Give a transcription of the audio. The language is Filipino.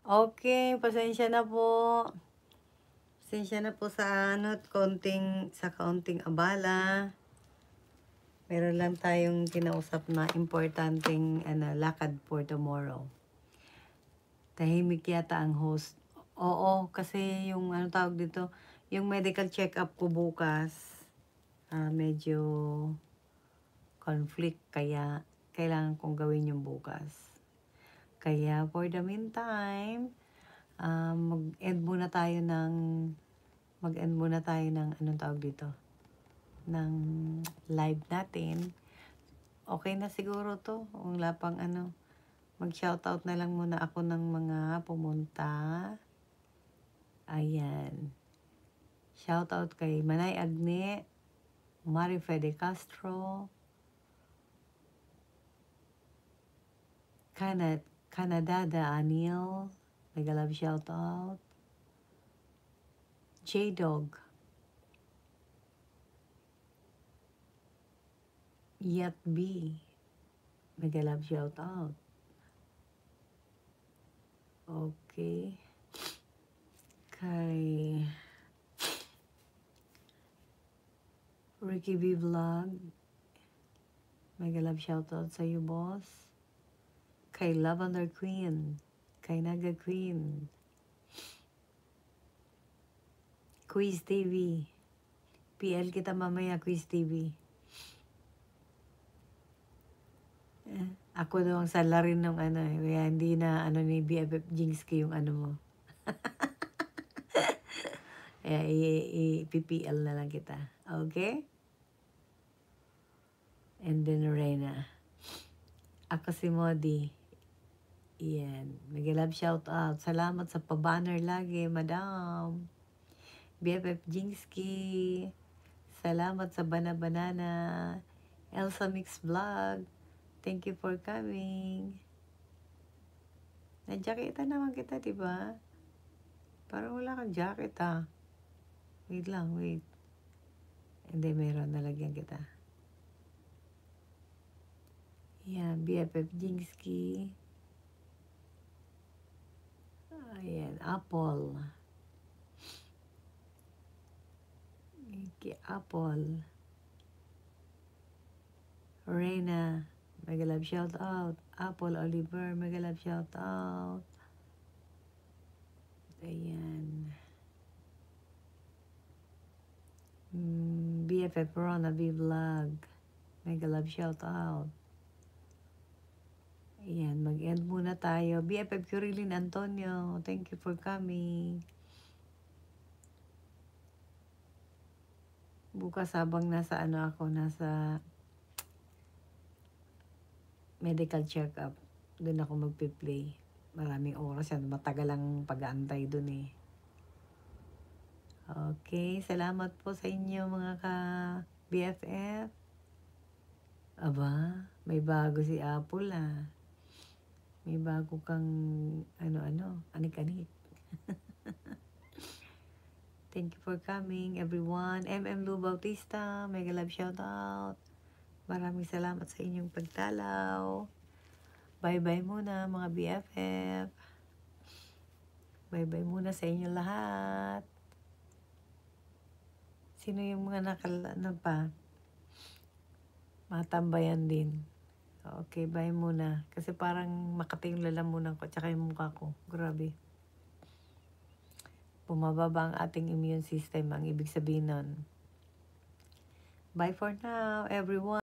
Okay, pasensya na po. Pasensya na po sa kaunting abala. Meron lang tayong kinausap na importanteng lakad for tomorrow. Tahimik yata ang host. Oo, kasi yung tawag dito, yung medical check-up ko bukas, medyo conflict, kaya kailangan kong gawin yung bukas. Kaya for the meantime, mag-end muna tayo ng anong tawag dito, ng live natin. Okay na siguro to. Wala pang mag-shoutout na lang muna ako ng mga pumunta. Ayan. Shoutout kay Manay Agne, Marife de Castro, Canadada Anil, mega love shoutout. J-Dog, Yat B, mega love shoutout. Okay. Kay Ricky B Vlog, mega love shoutout sa iyo, boss. Kay Lavender Queen, kay Naga Queen, Quiz TV, PL kita mamaya, Quiz TV. Ako daw ang salarin ng kaya hindi na ni BFF Jingsky yung mo. Kaya i-PPL na lang kita. Okay? And then Reyna. Ako si Modi. Iyan. Mag-love shout out. Salamat sa pa-banner lagi, madam. BFF Jingsky. Salamat sa Banana. Elsa Mix Vlog. Thank you for coming. Na-jacketa naman kita, diba? Parang wala kang jacket, Wait lang, wait. Hindi, meron. Nalagyan kita. Yan, BFF Jingsky. Ayan, Apple. Apple. Reyna, mega love shout out. Apple Oliver, mega love shout out. Ayan. BFF Rona B Vlog, mega love shout out. Ayan, mag-end muna tayo. BFF Curilin Antonio, thank you for coming. Bukas habang nasa nasa medical check-up, doon ako magpi-play. Maraming oras yan. Matagal ang pag-aantay doon eh. Okay, salamat po sa inyo mga ka-BFF. Aba, may bago si Apple May bago kang anik-anik. Thank you for coming, everyone. Lu Bautista, mega love shout out. Maraming salamat sa inyong pagtalaw. Bye-bye muna mga BFF. Bye-bye muna sa inyo lahat. Sino yung mga pa? Matambayan din. Okay, bye muna. Kasi parang makati yung lalamunan ko at saka yung mukha ko. Grabe. Bumababa ang ating immune system. Ang ibig sabihin nun. Bye for now, everyone.